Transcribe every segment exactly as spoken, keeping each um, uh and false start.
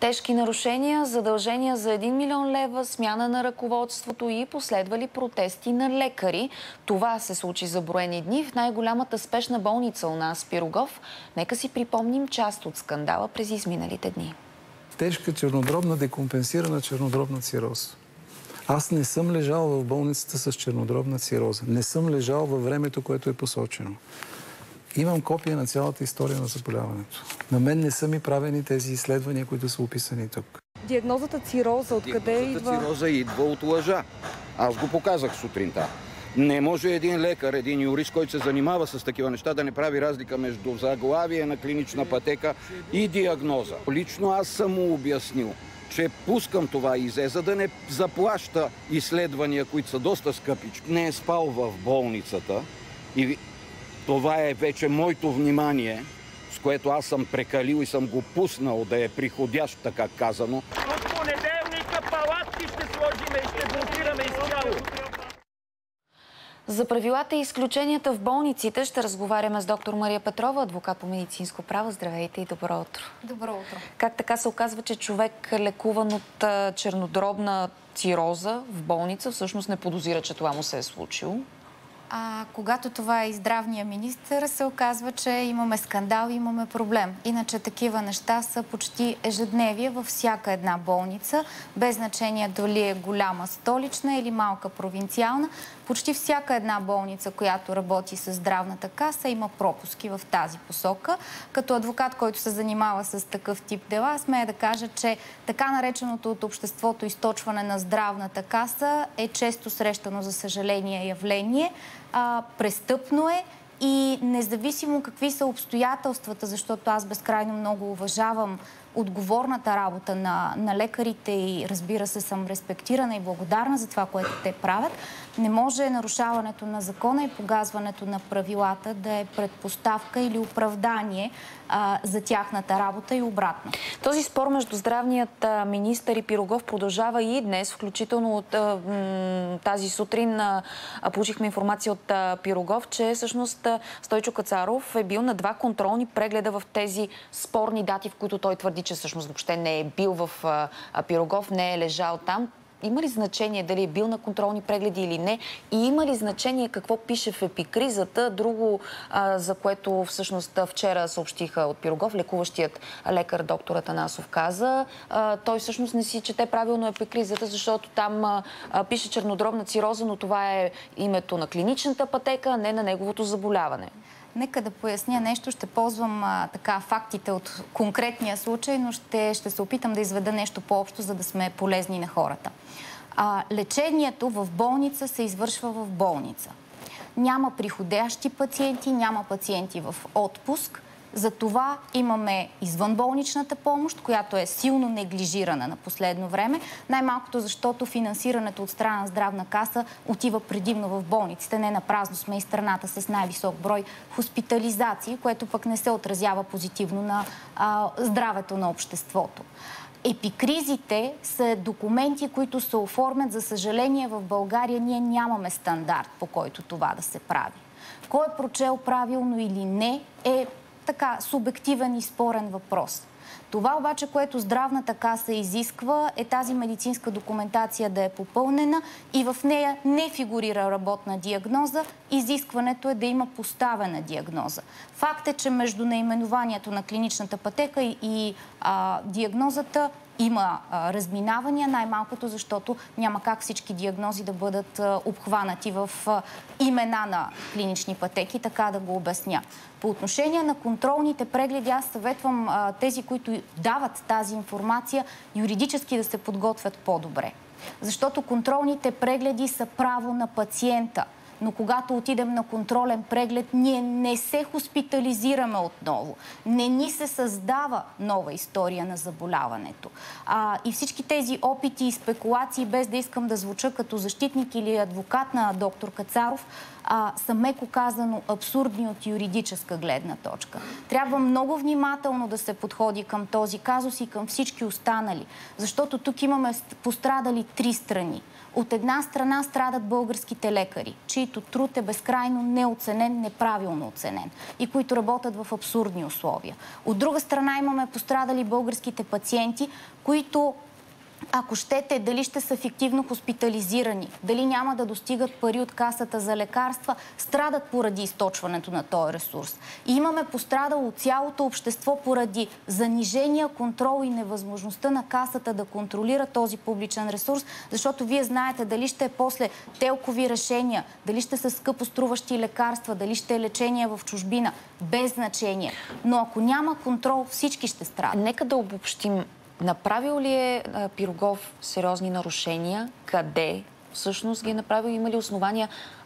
Тежки нарушения, задължения за един милион лева, смяна на ръководството и последвали протести на лекари. Това се случи за броени дни в най-голямата спешна болница у нас, Пирогов. Нека си припомним част от скандала през изминалите дни. Тежка чернодробна декомпенсирана чернодробна цироза. Аз не съм лежал в болницата с чернодробна цироза. Не съм лежал във времето, което е посочено. Имам копия на цялата история на заболяването. На мен не са ми правени тези изследвания, които са описани тук. Диагнозата цироза, откъде идва? Диагнозата цироза идва от лъжа. Аз го показах сутринта. Не може един лекар, един юрист, който се занимава с такива неща, да не прави разлика между заглавие на клинична пътека и диагноза. Лично аз съм му обяснил, че пускам това ИЗ, за да не заплаща изследвания, които са доста скъпички. Не е спал в болницата и това е вече моето внимание, с което аз съм прекалил и съм го пуснал да е приходящ, така казано. От понеделника палатки ще сложиме и ще блокираме изцяло. За правилата и изключенията в болниците ще разговаряме с доктор Мария Петрова, адвокат по медицинско право. Здравейте и добро утро. Добро утро. Как така се оказва, че човек, лекуван от чернодробна цироза в болница, всъщност не подозира, че това му се е случило? А, когато това е и здравния министър, се оказва, че имаме скандал и имаме проблем. Иначе такива неща са почти ежедневие във всяка една болница, без значение дали е голяма столична или малка провинциална. Почти всяка една болница, която работи с здравната каса, има пропуски в тази посока. Като адвокат, който се занимава с такъв тип дела, смея да кажа, че така нареченото от обществото източване на здравната каса е често срещано, за съжаление, явление. А, престъпно е и независимо какви са обстоятелствата, защото аз безкрайно много уважавам отговорната работа на, на лекарите и разбира се съм респектирана и благодарна за това, което те правят, не може нарушаването на закона и погазването на правилата да е предпоставка или оправдание а, за тяхната работа и обратно. Този спор между здравният министър и Пирогов продължава и днес, включително от а, тази сутрин а, получихме информация от а, Пирогов, че всъщност Стойчо Кацаров е бил на два контролни прегледа в тези спорни дати, в които той твърди, че всъщност въобще не е бил в а, Пирогов, не е лежал там. Има ли значение дали е бил на контролни прегледи или не? И има ли значение какво пише в епикризата? Друго, а, за което всъщност вчера съобщиха от Пирогов, лекуващият лекар доктор Атанасов каза, а, той всъщност не си чете правилно епикризата, защото там а, а, пише чернодробна цироза, но това е името на клиничната пътека, а не на неговото заболяване. Нека да поясня нещо. Ще ползвам а, така фактите от конкретния случай, но ще, ще се опитам да изведа нещо по-общо, за да сме полезни на хората. А, лечението в болница се извършва в болница. Няма приходящи пациенти, няма пациенти в отпуск. Затова имаме извънболничната помощ, която е силно неглижирана на последно време. Най-малкото, защото финансирането от страна на здравна каса отива предимно в болниците. Не напразно сме и страната с най-висок брой хоспитализации, което пък не се отразява позитивно на а, здравето на обществото. Епикризите са документи, които се оформят. За съжаление, в България ние нямаме стандарт, по който това да се прави. Кой е прочел правилно или не, е така субективен и спорен въпрос. Това обаче, което здравната каса изисква, е тази медицинска документация да е попълнена и в нея не фигурира работна диагноза. Изискването е да има поставена диагноза. Факт е, че между наименованието на клиничната пътека и, и а, диагнозата има а, разминавания, най-малкото, защото няма как всички диагнози да бъдат а, обхванати в а, имена на клинични пътеки, така да го обясня. По отношение на контролните прегледи, аз съветвам а, тези, които дават тази информация, юридически да се подготвят по-добре. Защото контролните прегледи са право на пациента. Но когато отидем на контролен преглед, ние не се хоспитализираме отново. Не ни се създава нова история на заболяването. А, и всички тези опити и спекулации, без да искам да звуча като защитник или адвокат на доктор Кацаров, а, са меко казано абсурдни от юридическа гледна точка. Трябва много внимателно да се подходи към този казус и към всички останали. Защото тук имаме пострадали три страни. От една страна страдат българските лекари, чието труд е безкрайно неоценен, неправилно оценен и които работят в абсурдни условия. От друга страна имаме пострадали българските пациенти, които, ако щете, дали ще са фиктивно хоспитализирани, дали няма да достигат пари от касата за лекарства, страдат поради източването на този ресурс. И имаме пострадало цялото общество поради занижения контрол и невъзможността на касата да контролира този публичен ресурс, защото вие знаете дали ще е после телкови решения, дали ще са скъпоструващи лекарства, дали ще е лечение в чужбина, без значение. Но ако няма контрол, всички ще страдат. Нека да обобщим. Направил ли е Пирогов сериозни нарушения? Къде всъщност ги е направил? Има ли основания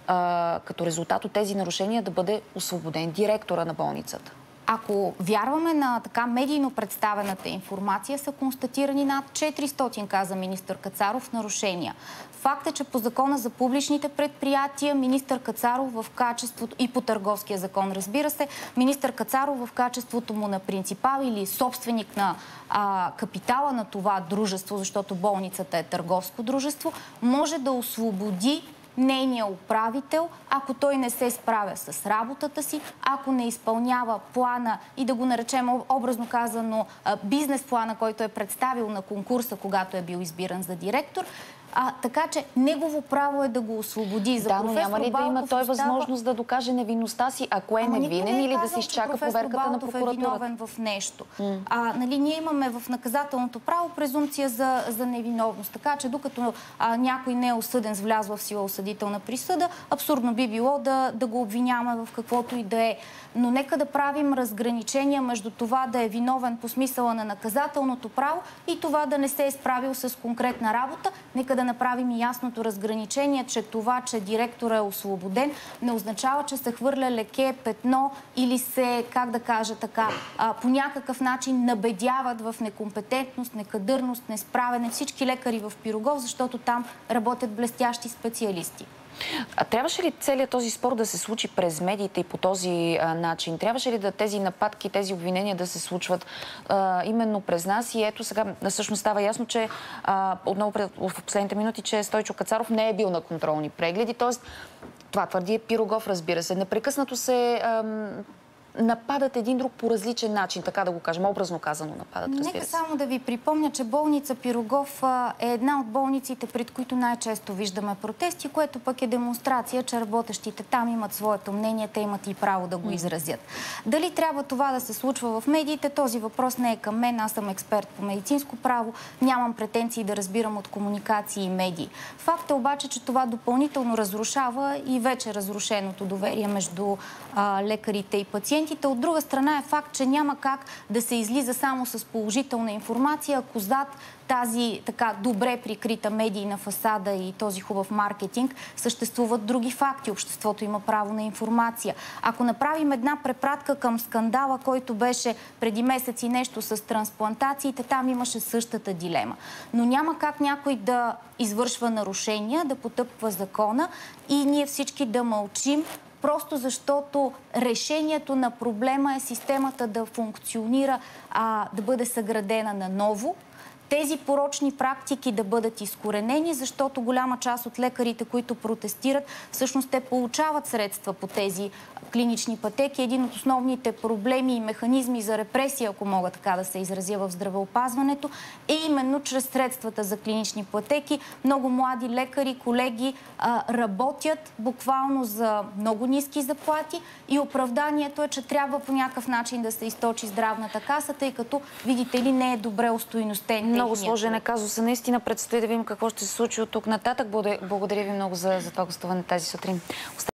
а, като резултат от тези нарушения да бъде освободен директора на болницата? Ако вярваме на така медийно представената информация, са констатирани над четиристотин, каза министър Кацаров, нарушения. Факт е, че по закона за публичните предприятия министър Кацаров в качеството, и по търговския закон, разбира се, министър Кацаров в качеството му на принципал или собственик на а, капитала на това дружество, защото болницата е търговско дружество, може да освободи нейния управител, ако той не се справя с работата си, ако не изпълнява плана и да го наречем образно казано бизнес плана, който е представил на конкурса, когато е бил избиран за директор. А, така че негово право е да го освободи. За да, но няма ли да има той остава... възможност да докаже невинността си, ако е Ама невинен, е или казал, да се изчака проверката на прокуратурата? Е виновен в нещо. Mm. А, нали, ние имаме в наказателното право презумпция за, за невиновност. Така че докато а, някой не е осъден с влязла в сила осъдителна присъда, абсурдно би било да, да го обвиняваме в каквото и да е. Но нека да правим разграничения между това да е виновен по смисъла на наказателното право и това да не се е справил с конкретна работа. Нека да направим и ясното разграничение, че това, че директора е освободен, не означава, че се хвърля леке, петно или се, как да кажа така, а, по някакъв начин набедяват в некомпетентност, некадърност, несправене всички лекари в Пирогов, защото там работят блестящи специалисти. А трябваше ли целият този спор да се случи през медиите и по този а, начин? Трябваше ли да тези нападки, тези обвинения да се случват а, именно през нас? И ето сега всъщност става ясно, че а, отново в последните минути, че Стойчо Кацаров не е бил на контролни прегледи. Тоест, това твърди Пирогов, разбира се. Непрекъснато се а, нападат един друг по различен начин, така да го кажем, образно казано нападат, разбира се. Нека само да ви припомня, че болница Пирогов е една от болниците, пред които най-често виждаме протести, което пък е демонстрация, че работещите там имат своето мнение, те имат и право да го изразят. Дали трябва това да се случва в медиите, този въпрос не е към мен, аз съм експерт по медицинско право, нямам претенции да разбирам от комуникации и медии. Факт е обаче, че това допълнително разрушава и вече разрушеното доверие между а, лекарите и пациентите. От друга страна е факт, че няма как да се излиза само с положителна информация, ако зад тази така добре прикрита медийна фасада и този хубав маркетинг съществуват други факти. Обществото има право на информация. Ако направим една препратка към скандала, който беше преди месец и нещо с трансплантациите, там имаше същата дилема. Но няма как някой да извършва нарушения, да потъпква закона и ние всички да мълчим, просто защото решението на проблема е системата да функционира, а, да бъде съградена наново. Тези порочни практики да бъдат изкоренени, защото голяма част от лекарите, които протестират, всъщност те получават средства по тези клинични пътеки. Един от основните проблеми и механизми за репресия, ако мога така да се изразя в здравеопазването, е именно чрез средствата за клинични пътеки. Много млади лекари, колеги работят буквално за много ниски заплати и оправданието е, че трябва по някакъв начин да се източи здравната каса, тъй като, видите ли, не е добре остойностен. Много сложен е казуса. Наистина предстои да видим какво ще се случи от тук нататък. Благодаря ви много за, за това гостуване тази сутрин.